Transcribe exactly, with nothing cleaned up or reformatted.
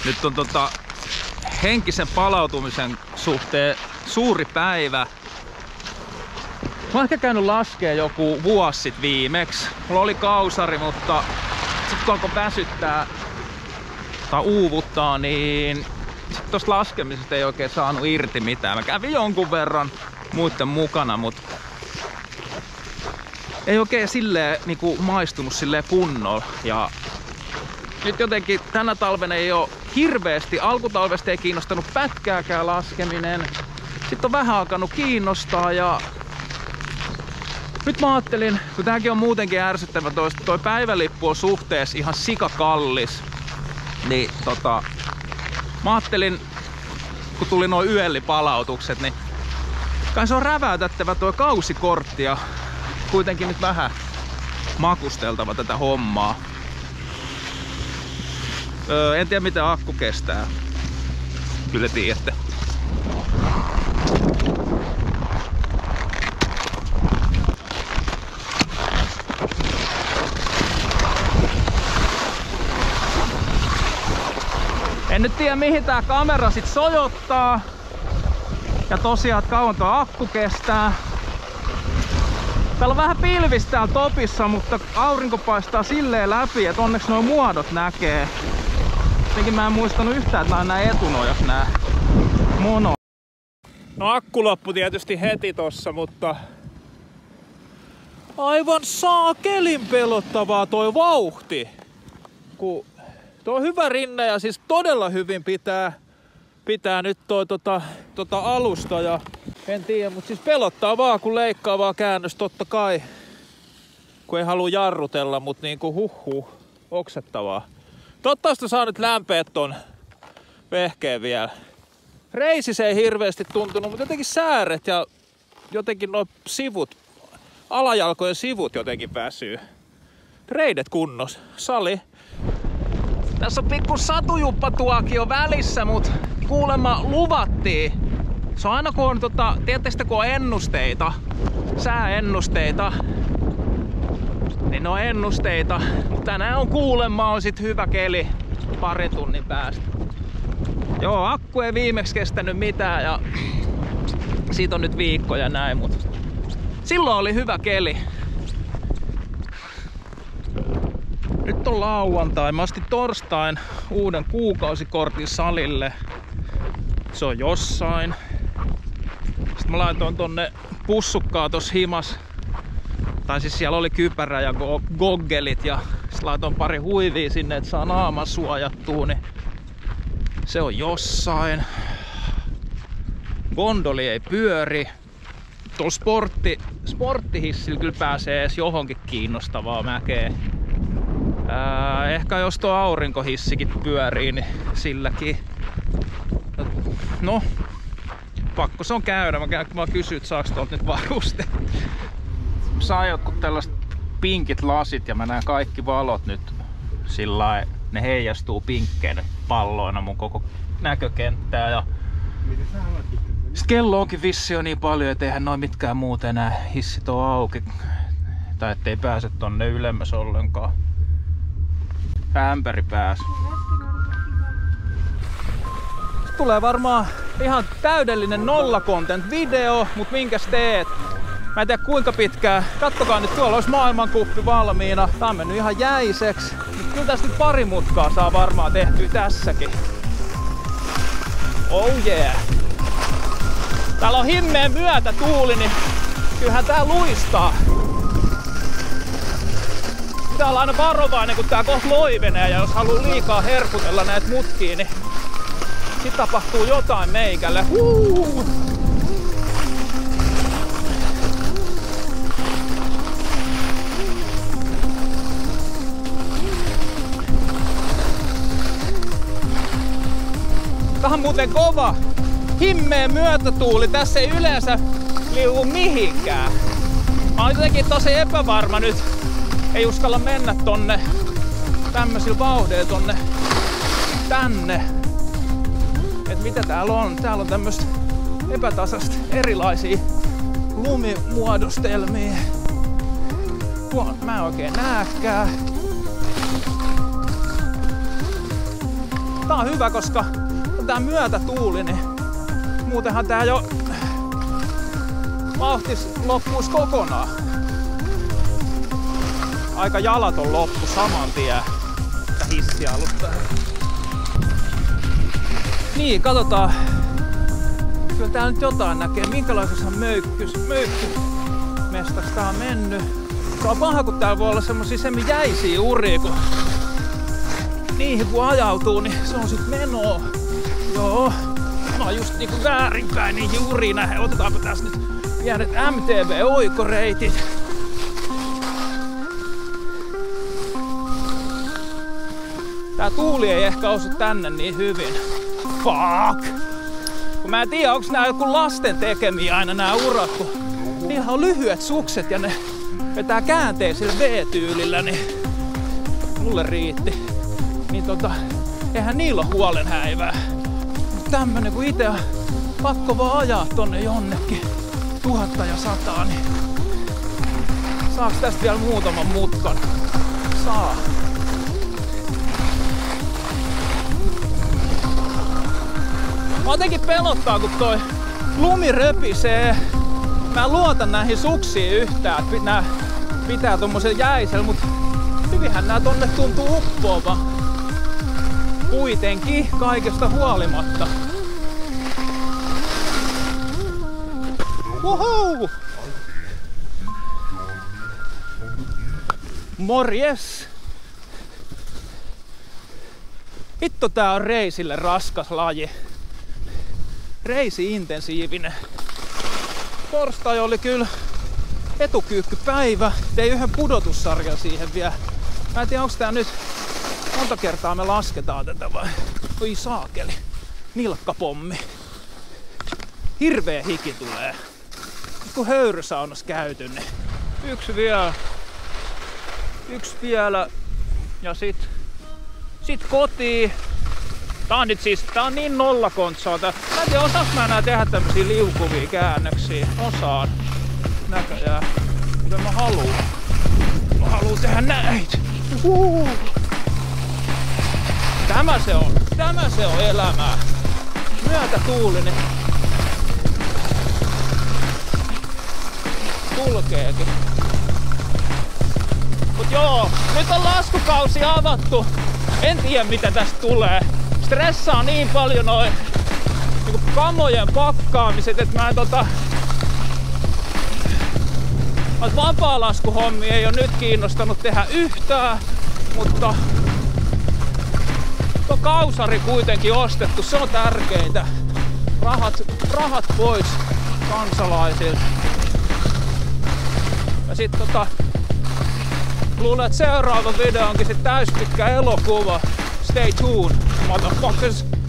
Nyt on tota henkisen palautumisen suhteen suuri päivä. Mä oon ehkä käynyt laskea joku vuosi sit viimeksi. Mulla oli kausari, mutta sit kun alkoi väsyttää tai uuvuttaa, niin sit tosta laskemisesta ei oikein saanut irti mitään. Mä kävin jonkun verran muiden mukana, mutta ei oikein silleen niinku maistunut silleen kunnolla. Ja nyt jotenkin tänä talvena ei oo hirveesti, alkutalvesta ei kiinnostanut pätkääkään laskeminen. Sitten on vähän alkanut kiinnostaa ja nyt mä ajattelin, kun tääkin on muutenkin ärsyttävä, toi, toi päivälippu on suhteessa ihan sikakallis, niin tota, mä ajattelin, kun tuli nuo yöllipalautukset, niin kai se on räväytettävä toi kausikortti ja kuitenkin nyt vähän makusteltava tätä hommaa. Öö, en tiedä miten akku kestää. Kyllä tiedätte. En nyt tiedä mihin tää kamera sit sojottaa. Ja tosiaan, että kauan tuo akku kestää. Täällä on vähän pilvistä täällä topissa, mutta aurinko paistaa silleen läpi, että onneksi nuo muodot näkee. Jotenkin mä en muistanut yhtään, että nää etunojas nää mono. No akku loppu tietysti heti tossa, mutta aivan saakelin pelottavaa toi vauhti. Kun tuo on hyvä rinne ja siis todella hyvin pitää, pitää nyt toi tota, tota alusta ja en tiedä, mutta siis pelottaa vaan kun leikkaa vaan käännös totta kai. Kun ei halua jarrutella, mutta niinku huhhuh, oksettavaa. Toivottavasti saa nyt lämpeet ton vehkeen vielä. Reisis ei hirveästi tuntunut, mutta jotenkin sääret ja jotenkin nuo sivut, alajalkojen sivut jotenkin väsyy. Reidet kunnos, sali. Tässä on pikku satujuppatuokio välissä, mut kuulemma luvattiin. Se on aina kun on, tota, tiedättekö kun on ennusteita, sääennusteita, niin ne on ennusteita. Tänään on kuulemma on sit hyvä keli parin tunnin päästä. Joo, akku ei viimeksi kestänyt mitään ja siitä on nyt viikkoja näin, mut silloin oli hyvä keli. Nyt on lauantai. Mä ostin torstain uuden kuukausikortin salille. Se on jossain. Sitten mä laitoin tonne pussukkaa tossa himas. Tai siis siellä oli kypärä ja go goggelit ja sitten laitoin pari huivia sinne, että saa naaman suojattua, niin se on jossain. Gondoli ei pyöri. Tuolla sportti, sporttihissillä kyllä pääsee edes johonkin kiinnostavaa mäkeen. Ää, ehkä jos tuo aurinkohissikin pyörii, niin silläkin. No, pakko se on käydä. Mä, mä kysyn, että saaks tuolta nyt varuste. Saan jotkut tällaiset pinkit lasit ja mä näen kaikki valot nyt sillai, ne heijastuu pinkkeinä palloina mun koko näkökenttää. Ja sitten kello onkin vissi jo niin paljon, et eihän noin mitkään muut enää hissit oo auki. Tai ettei pääse tonne ylemmäs ollenkaan. Ämpäri pääs. Tulee varmaan ihan täydellinen nolla content video, mut minkäs teet? Mä en tiedä kuinka pitkään. Kattokaa nyt, tuolla olisi maailmankuppi valmiina. Tää on mennyt ihan jäiseksi. Kyllä tästä nyt pari mutkaa saa varmaan tehtyä tässäkin. Oh yeah! Täällä on himmeen myötä tuuli, niin kyllähän tää luistaa. Pitää olla aina varovainen, kun tää kohta loivenee ja jos haluaa liikaa herkutella näitä mutkia, niin sit tapahtuu jotain meikälle. Huu! Tää on muuten kova. Himmeen myötätuuli. Tässä ei yleensä liu mihinkään. Mä oon jotenkin tosi epävarma nyt. Ei uskalla mennä tonne tämmöisillä vauhdeilla tonne tänne. Et mitä täällä on? Täällä on tämmöstä epätasasta erilaisia lumimuodostelmia. Tuon mä en oikein näekään. tää on hyvä, koska on tää myötätuuli, niin muutenhan tää jo vauhtis loppuis kokonaan. Aika jalaton loppu saman tien. Tää hissialusta. Niin, katsotaan. Kyllä tää nyt jotain näkee. Minkälaisessa möykkys, möykkymestaks tää on mennyt. Se on paha, kun täällä voi olla semmosia semmi jäisiä uria, kun niihin kun ajautuu, niin se on sit menoa. Joo. Mä oon just niinku väärinpäin niihin uriin nähden. Otetaanpa tässä nyt pienet M T B-oikoreitit. Tää tuuli ei ehkä osu tänne niin hyvin. Fuck! Kun mä en tiedä, onks nää joku lasten tekemiä aina nää urat, kun niillä on lyhyet sukset ja ne vetää käänteisellä V-tyylillä, niin mulle riitti. Niin tota, eihän niillä ole huolenhäivää. Mut tämmönen, kun ite on pakko vaan ajaa tonne jonnekin tuhatta ja sataa, niin saaks tästä vielä muutaman mutkan? Saa. Mä jotenkin pelottaa, kun toi lumi röpisee. Mä en luota näihin suksiin yhtään, että nää pitää tommosen jäisellä, mut hyvinhän nää tonne tuntuu uppoava. Kuitenkin kaikesta huolimatta. Uhuu! Morjes! Hitto, tää on reisille raskas laji. Reisi-intensiivinen. Torstai oli kyllä etukyykkypäivä. Tein yhden pudotussarjan siihen vielä. Mä en tiedä, onks tää nyt monta kertaa me lasketaan tätä vai? Oi saakeli. Nilkkapommi. Hirveä hiki tulee. Kun höyrysaunas käyty, niin yksi vielä. Yksi vielä. Ja sit, sit kotiin. Tää on nyt siis, tää on niin nollakontsaa. Tää. Mä en tiedä, osaaks mä enää tehdä tämmösiä liukuvia käännöksiä. Osaan. Näköjään. Kuten mä haluun. Mä haluun tehdä näitä. Uhuhu. Tämä se on. Tämä se on elämää. Myötätuulinen. Kulkeekin. Mut joo, nyt on laskukausi avattu. En tiedä mitä tästä tulee. Stressaa niin paljon noin niinku kamojen pakkaamiset, että mä en tota... Vapaalaskuhommia ei oo nyt kiinnostanut tehdä yhtään, mutta tuo kausari kuitenkin ostettu, se on tärkeintä. Rahat, rahat pois kansalaisilta. Ja sit tota... Luulen, että seuraava video onkin sit täyspitkä elokuva. Stay tuned, motherfuckers!